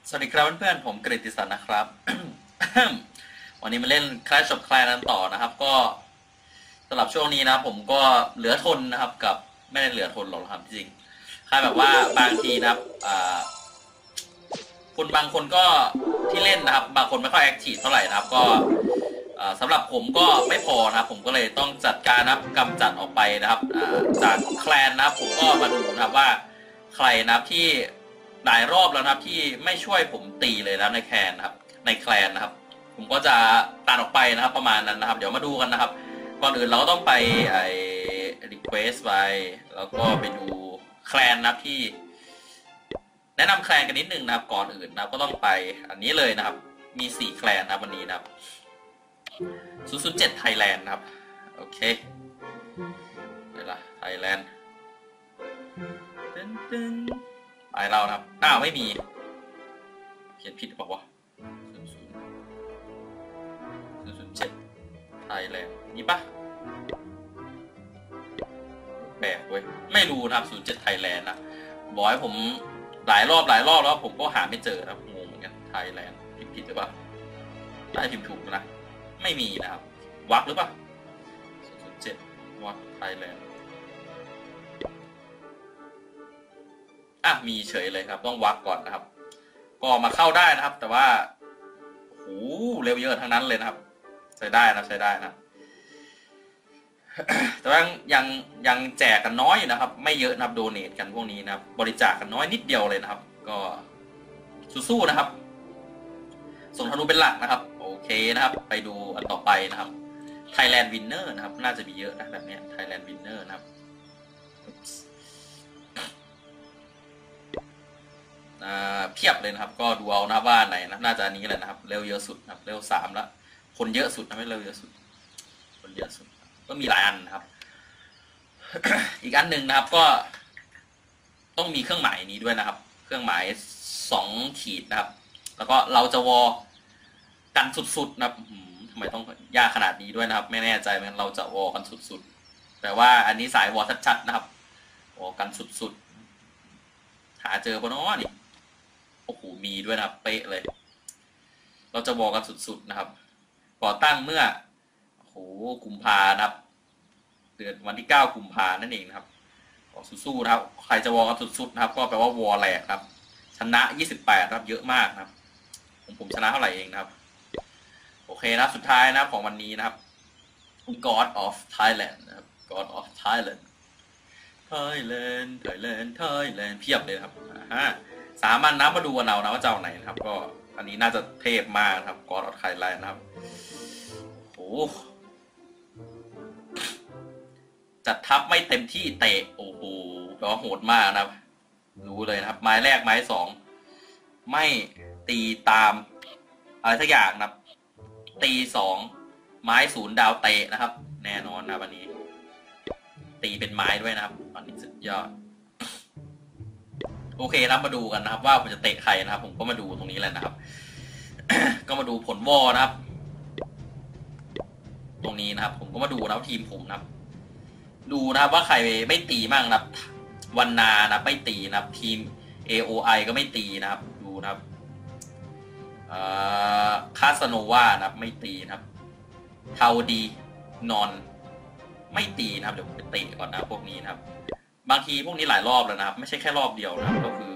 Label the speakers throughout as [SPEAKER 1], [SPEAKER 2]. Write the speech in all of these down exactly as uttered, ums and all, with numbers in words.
[SPEAKER 1] สวัสดีครับเพื่อนๆผมกฤติสันนะครับ วันนี้มาเล่น Clash of Clans กันต่อนะครับ ก็สำหรับช่วงนี้นะผมก็เหลือทนนะครับกับไม่ได้เหลือทนหรอกครับจริงๆค่แบบว่าบางทีนะครับคนบางคนก็ที่เล่นนะครับบางคนไม่ค่อยแอคทีฟเท่าไหร่นะครับก็สำหรับผมก็ไม่พอนะครับผมก็เลยต้องจัดการนะครับกำจัดออกไปนะครับจากแคลนนะครับผมก็มาดูนะครับว่าใครนะครับที่หลายรอบแล้วนะครับที่ไม่ช่วยผมตีเลยนะในแคลนนะครับในแคลนนะครับผมก็จะตัดออกไปนะครับประมาณนั้นนะครับเดี๋ยวมาดูกันนะครับก่อนอื่นเราก็ต้องไปไอ้ request ไปแล้วก็ไปดูแคลนนะครับที่แนะนำแคลนกันนิดนึงนะครับก่อนอื่นนะครับก็ต้องไปอันนี้เลยนะครับมีสี่แคลนนะครับวันนี้นะครับศูนย์ ศูนย์ เจ็ด Thailand นะครับโอเคไหนล่ะ Thailand ตึ้งตึ้งไปเรานะครับอ้าวไม่มีเขียนผิดบอกว่าศูนย์ ศูนย์ เจ็ด Thailand นี่ปะแปลกเว้ยไม่รู้นะครับศูนย์ เจ็ด Thailand นะบอกให้ผมหลายรอบหลายรอบแล้วผมก็หาไม่เจอนะครับงงเหมือนกัน Thailand ผิดผิดหรือเปล่าน่าจะพิมพ์ถูกนะไม่มีนะครับวักหรือเปล่าศูนย์ ศูนย์ เจ็ดวัก Thailand อ่ะมีเฉยเลยครับต้องวักก่อนนะครับก็มาเข้าได้นะครับแต่ว่าโอ้โหเร็วเยอะทั้งนั้นเลยนะครับใช้ได้นะใช้ได้นะแต่ว่ายังยังแจกกันน้อยอยู่นะครับไม่เยอะนะครับโดเนทกันพวกนี้นะครับบริจาคกันน้อยนิดเดียวเลยนะครับก็สู้ๆนะครับส่งธนูเป็นหลักนะครับโอเคนะครับไปดูอันต่อไปนะครับ Thailand Winner นะครับน่าจะมีเยอะนะแบบนี้ Thailand Winner นะครับเพียบเลยนะครับก็ดูเอานะว่าไหนนะน่าจะอันนี้แหละนะครับเร็วเยอะสุดนะครับเร็วสามแล้วคนเยอะสุดนะไม่เร็วเยอะสุดคนเยอะสุดก็มีหลายอันนะครับ อีกอันหนึ่งนะครับก็ต้องมีเครื่องหมายนี้ด้วยนะครับเครื่องหมายสองขีดนะครับแล้วก็เราจะวอกันสุดๆนะครับทำไมต้องยากขนาดนี้ด้วยนะครับไม่แน่ใจเหมือนเราจะวอกันสุดๆแต่ว่าอันนี้สายวอชัดๆนะครับวอกันสุดๆหาเจอปะเนาะนี่โอ้โหมีด้วยนะครับเป๊ะเลยเราจะวอกันสุดๆนะครับก่อตั้งเมื่อโอ้โหกุมภานะครับเดือนวันที่เก้ากุมภานั่นเองนะครับสู้ๆนะครับใครจะวอกันสุดๆนะครับก็แปลว่าวอแหลกครับชนะยี่สิบแปดครับเยอะมากนะครับผมผมชนะเท่าไหร่เองนะครับโอเคนะสุดท้ายนะของวันนี้นะครับ God of Thailand นะครับ God of Thailand Thailand Thailand Thailand เพียบเลยครับอ่าสามัญนะมาดูกันเอานะว่าเจ้าไหนนะครับก็อันนี้น่าจะเทพมากครับ God of Thailand นะครับโอ้จัดทัพไม่เต็มที่เตะโอ้โหก็โหดมากนะครับรู้เลยนะครับไม้แรกไม้สองไม่ตีตามอะไรสักอย่างนะครับตีสองไม้ศูนย์ดาวเตะนะครับแน่นอนนะวันนี้ตีเป็นไม้ด้วยนะครับอันนี้สุดยอดโอเคนะมาดูกันนะครับว่าผมจะเตะใครนะครับผมก็มาดูตรงนี้แหละนะครับ ก็มาดูผลวอนะครับตรงนี้นะครับผมก็มาดูนะทีมผมนะครับดูนะครับว่าใครไม่ตีมั่งนะครับวันนานะไม่ตีนะครับทีม เอ โอ ไอ ก็ไม่ตีนะครับดูนะครับคาสโนวานะครับไม่ตีนะครับเทาดีนอนไม่ตีนะครับเดี๋ยวผมไปตีก่อนนะพวกนี้นะครับบางทีพวกนี้หลายรอบแล้วนะครับไม่ใช่แค่รอบเดียวนะครับก็คือ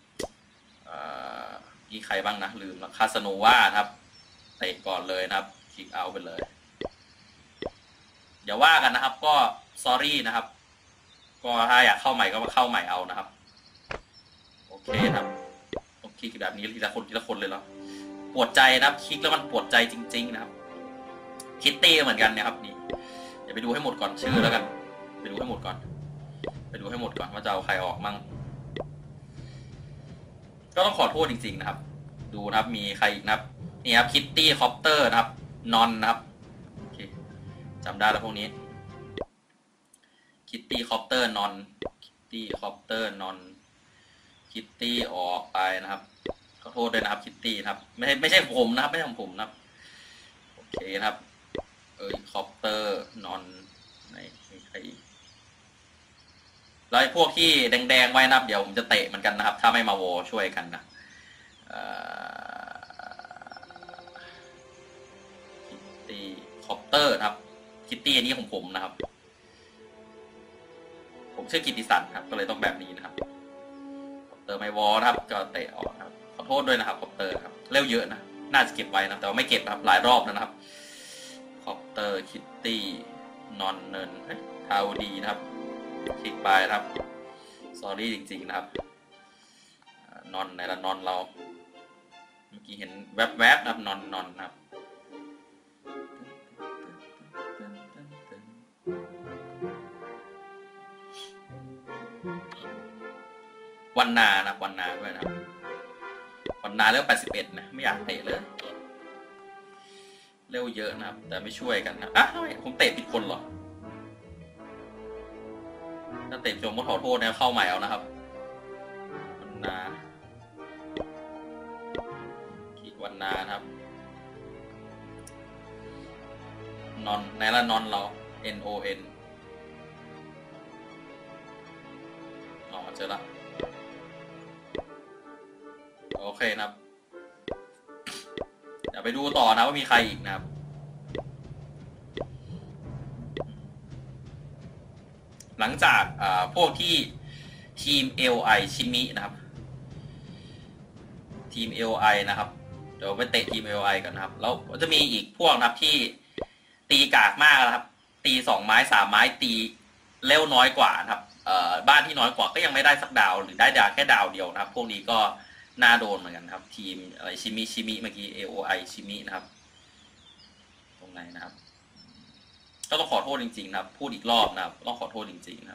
[SPEAKER 1] มีใครบ้างนะลืมแล้วคาสโนวานะครับเตะก่อนเลยนะครับคิกเอาไปเลยอย่าว่ากันนะครับก็ซอรี่นะครับก็ถ้าอยากเข้าใหม่ก็มาเข้าใหม่เอานะครับโอเคครับโอเคแบบนี้ทีละคนทีละคนเลยเหรอปวดใจนะครับคลิกแล้วมันปวดใจจริงๆนะครับคิตตี้เหมือนกันนะครับนี่เดี๋ยวไปดูให้หมดก่อนชื่อแล้วกันไปดูให้หมดก่อนไปดูให้หมดก่อนว่าจะเอาใครออกมั่งก็ต้องขอโทษจริงๆนะครับดูนะครับมีใครอีกนะครับนี่ครับคิตตี้คอปเตอร์นะครับนอนนะครับโอเคจำได้แล้วพวกนี้คิตตี้คอปเตอร์นอนคิตตี้คอปเตอร์นอนคิตตี้ออกไปนะครับขอโทษด้วยนะครับคิตตี้นะครับไม่ใช่ไม่ใช่ผมนะครับไม่ใช่ของผมนะครับโอเคนะครับเออคอปเตอร์นอนไหนมีใครแล้วพวกที่แดงๆไว้นะครับเดี๋ยวผมจะเตะเหมือนกันนะครับถ้าไม่มาโวช่วยกันนะคิตตี้คอปเตอร์ครับคิตตี้อันนี้ของผมนะครับผมชื่อกิตติสันครับก็เลยต้องแบบนี้นะครับคอปเตอร์ไมวอลนะครับก็เตะออกครับขอโทษด้วยนะครับคอปเตอร์ครับเร็วเยอะนะน่าจะเก็บไว้นะแต่ว่าไม่เก็บครับหลายรอบแล้วนะครับคอปเตอร์คิตตี้นอนเนินทาวดีนะครับคลิกไปครับสอรี่จริงๆนะครับนอนในละนอนเราเมื่อกี้เห็นแวบๆนะครับนอนนอนนะครับวันนานะวันนาด้วยนะครับวันนาเร็วแปดสิบเอ็ดนะไม่อยากเตะเลยเร็วเยอะนะครับแต่ไม่ช่วยกันนะอ่ะทำไมผมเตะผิดคนเหรอถ้าเตะจมก็ขอโทษนะเข้าใหม่เอานะครับวันนาขีดวันนาครับนอนในละนอนเรา N O N อ๋อเจอละโอเคนะครับเดี๋ยวไปดูต่อนะว่ามีใครอีกนะครับหลังจากพวกที่ทีม เอล ไอ ชิมินะครับทีม เอล ไอ นะครับเดี๋ยวไปเตะทีม เอล ไอ กันนะครับแล้วจะมีอีกพวกนะครับที่ตีกากมากนะครับตีสองไม้สามไม้ตีเร็วน้อยกว่านะครับบ้านที่น้อยกว่าก็ยังไม่ได้สักดาวหรือได้ดาวแค่ดาวเดียวนะครับพวกนี้ก็น่าโดนเหมือนกันครับทีมอะไรชิมิชิมิเมื่อกี้ เอ โอ ไอ ชิมินะครับตรงไหนนะครับก็ต้องขอโทษจริงๆนะครับพูดอีกรอบนะครับต้องขอโทษจริงๆนะครับ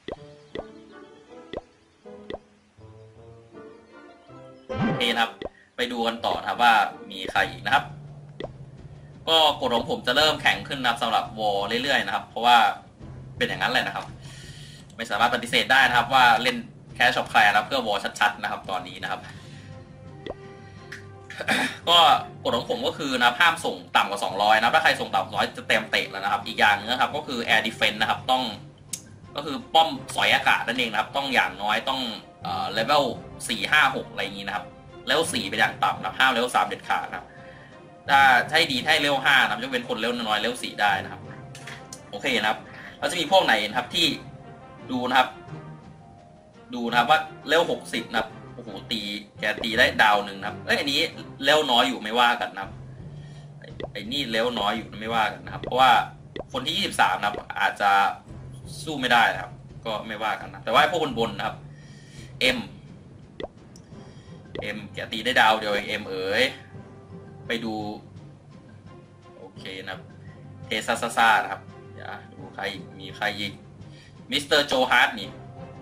[SPEAKER 1] โอเคนะครับไปดูกันต่อนะครับว่ามีใครอีกนะครับก็กฎของผมจะเริ่มแข็งขึ้นนะครับสำหรับวอลเรื่อยๆนะครับเพราะว่าเป็นอย่างนั้นแหละนะครับไม่สามารถปฏิเสธได้นะครับว่าเล่นแคชช็อปแคร์แล้วเพื่อวอลชัดๆนะครับตอนนี้นะครับก็กฎของผมก็คือนะห้ามส่งต่ำกว่าสองร้อยนะถ้าใครส่งต่ำกว่าสองร้อยจะเต็มเตะแล้วนะครับอีกอย่างนึงนะครับก็คือ Air Defense นะครับต้องก็คือป้อมสอยอากาศนั่นเองนะครับต้องอย่างน้อยต้องเอ่อเลเวลสี่ ห้า หกอะไรอย่างนี้นะครับเลเวลสี่เป็นอย่างต่ำนะห้ามเลเวลสามเด็ดขาดนะครับถ้าใช่ดีให้เลเวลห้านะยกเว้นคนเลเวลน้อยเลเวลสี่ได้นะครับโอเคนะครับแล้วจะมีพวกไหนนะครับที่ดูนะครับดูนะครับว่าเลเวลหกสิบนะครับโอ้โหตีแกตีได้ดาวหนึ่งนะครับเอ้ยอันนี้เลเวลน้อยอยู่ไม่ว่ากันนะครับไอ้นี่เลเวลน้อยอยู่ไม่ว่ากันนะครับเพราะว่าคนที่ยี่สิบสามนะครับอาจจะสู้ไม่ได้นะครับก็ไม่ว่ากันนะแต่ว่าพวกบนบนนะครับ M M แกตีได้ดาวเดียวเอง M เอ๋ยไปดูโอเคนะครับเทซ่าซ่านะครับเดี๋ยวดูใครมีใครอีกมิสเตอร์โจฮาร์ดนี่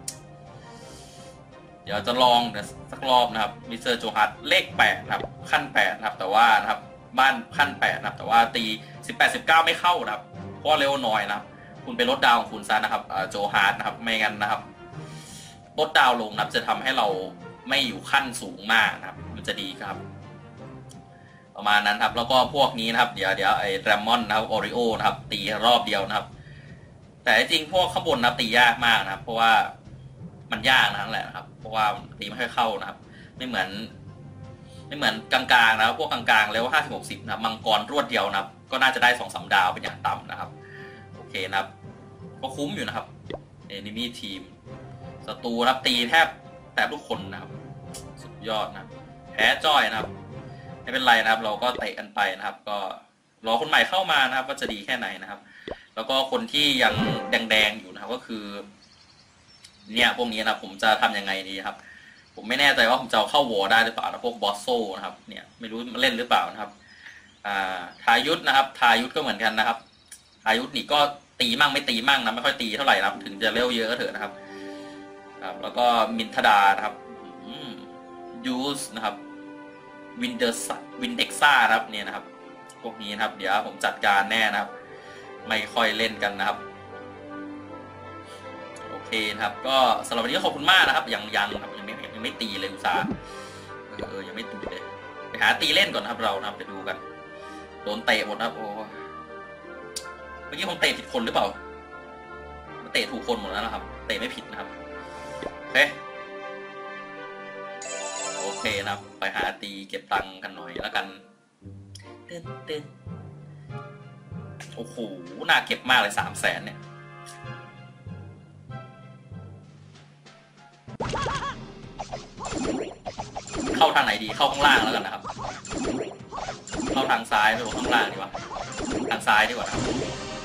[SPEAKER 1] เดี๋ยวจะลองเดี๋ยวสักรอบนะครับมิสเตอร์โจฮาร์ดเลขแปดนะครับขั้นแปดนะครับแต่ว่านะครับบ้านขั้นแปดนะครับแต่ว่าตีสิบแปด สิบเก้าไม่เข้านะครับเพราะเร็วน้อยนะครับคุณไปลดดาวของคุณซะนะครับโจฮาร์ดนะครับไม่งั้นนะครับลดดาวลงนะครับจะทำให้เราไม่อยู่ขั้นสูงมากนะครับมันจะดีครับประมาณนั้นครับแล้วก็พวกนี้นะครับเดี๋ยวเดี๋ยวไอ้แรมมอนนะครับออริโอนะครับตีรอบเดียวนะครับแต่จริงพวกข้างบนนะตียากมากนะครับเพราะว่ามันยากนั่นแหละนะครับเพราะว่าตีไม่ค่อยเข้านะครับไม่เหมือนไม่เหมือนกลางๆนะครับพวกกลางๆแล้วห้าสิบหกสิบนะมังกรรวดเดียวนะครับก็น่าจะได้สองสามดาวเป็นอย่างต่ำนะครับโอเคนะครับก็คุ้มอยู่นะครับเอนิมี่ทีมศัตรูนะครับตีแทบแทบทุกคนนะครับสุดยอดนะแพ้จ้อยนะครับไม่เป็นไรนะครับเราก็เตะกันไปนะครับก็รอคนใหม่เข้ามานะครับว่าจะดีแค่ไหนนะครับแล้วก็คนที่ยังแดงๆอยู่นะครับก็คือเนี่ยพวกนี้นะผมจะทำยังไงดีครับผมไม่แน่ใจว่าผมจะเข้าวอร์ได้หรือเปล่านะพวกบอสโซ่นะครับเนี่ยไม่รู้มาเล่นหรือเปล่านะครับอ่าทายุทธนะครับทายุทธก็เหมือนกันนะครับทายุทธนี่ก็ตีมั่งไม่ตีมั่งนะไม่ค่อยตีเท่าไหร่นะครับถึงจะเร็วเยอะก็เถอะนะครับครับแล้วก็มินทดานะครับยูสนะครับวินเดอร์วินเด็กซ่าครับเนี่ยนะครับพวกนี้นะครับเดี๋ยวผมจัดการแน่นะครับไม่ค่อยเล่นกันนะครับโอเคนะครับก็สำหรับวันนี้ขอบคุณมากนะครับยังยังครับยังไม่ยังไม่ตีเลยอุตส่าห์เออยังไม่ตีเลยไปหาตีเล่นก่อนครับเรานะครับไปดูกันโดนเตะหมดนะครับโอ้เมื่อกี้ผมเตะผิดคนหรือเปล่าเตะถูกคนหมดแล้วนะครับเตะไม่ผิดนะครับโอเคโอเคนะครับไปหาตีเก็บตังค์กันหน่อยแล้วกันเต้นเต้นโอ้โหน่าเก็บมากเลยสามแสนเนี่ยเข้าทางไหนดีเข้าข้างล่างแล้วกันนะครับเข้าทางซ้ายไม่รู้ข้างล่างดีกว่าทางซ้ายดีกว่าครับ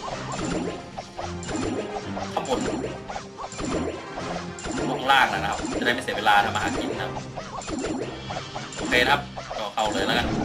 [SPEAKER 1] ข้างบนข้างล่างนะครับจะได้ไม่เสียเวลาทำมาหากินนะครับโอเคครับก็เข้าเลยแล้วกัน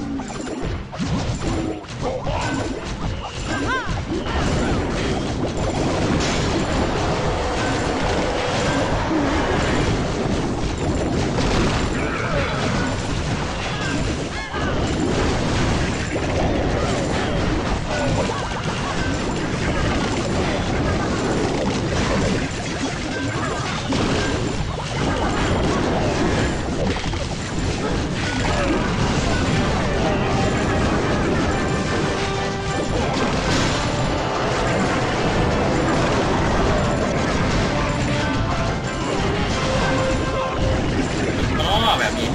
[SPEAKER 1] แบบนี้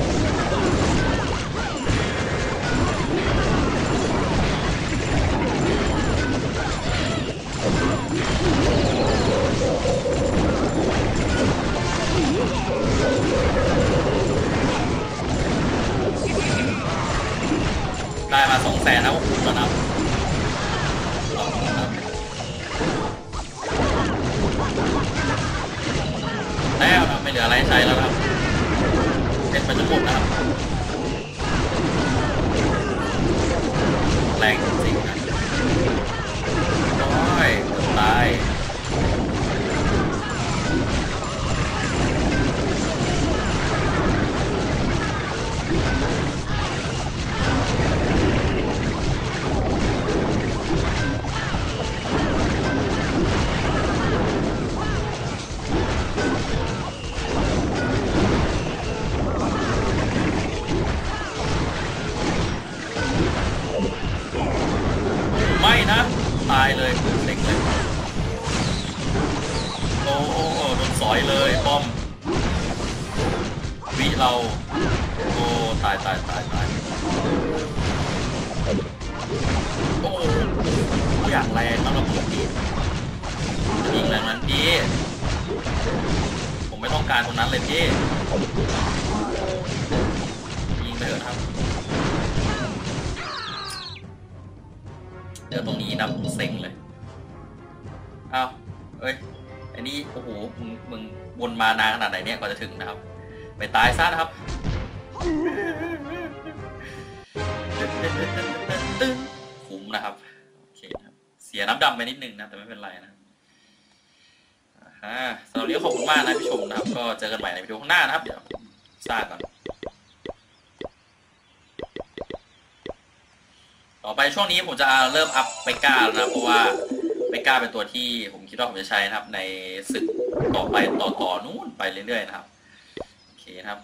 [SPEAKER 1] ได้มาสองแสนแล้วแล้วนะแล้วนะไม่เหลืออะไรใช้แล้วครับเป็นไปจนหมดนะครับแรงจริงนะโอ้ยเกือบตายไม่นะตายเลยเล็กเลยโอ้โอ้โอ้โดนสอยเลยป้อมวิเราโอ้ตายตายตายตายโอ้อยากแรงมากเลยพี่ยิงแรงนั้นพี่ผมไม่ต้องการตรงนั้นเลยพี่ยิงไปเถอะครับเจอตรงนี้นะผมเซ็งเลยอ้าวเอ้ยอันนี้โอ้โหมึงมึงวนมานานขนาดไหนเนี่ยกว่าจะถึงนะครับไปตายซะนะครับคุ้มนะครับโอเคครับเสียน้ำดำไปนิดนึงนะแต่ไม่เป็นไรนะสำหรับวันนี้ขอบคุณมากนะผู้ชมนะครับก็เจอกันใหม่ในวิดีโอข้างหน้านะครับเดี๋ยวสร้างก่อนต่อไปช่วงนี้ผมจะเริ่มอัพไปก้าแล้วนะเพราะว่าไปก้าเป็นตัวที่ผมคิดว่าผมจะใช้นะครับในศึกต่อไปต่อต่อนู้นไปเรื่อยๆนะครับโอเคครับ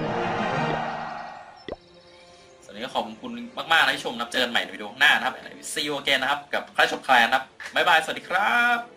[SPEAKER 1] สำหรับวันนี้ขอบคุณมากๆนะผู้ชมนะเจอกันใหม่ในวิดีโอข้างหน้านะครับซีโอเกนนะครับกับคลาชอฟแคลนนะครับบ๊ายบายสวัสดีครับ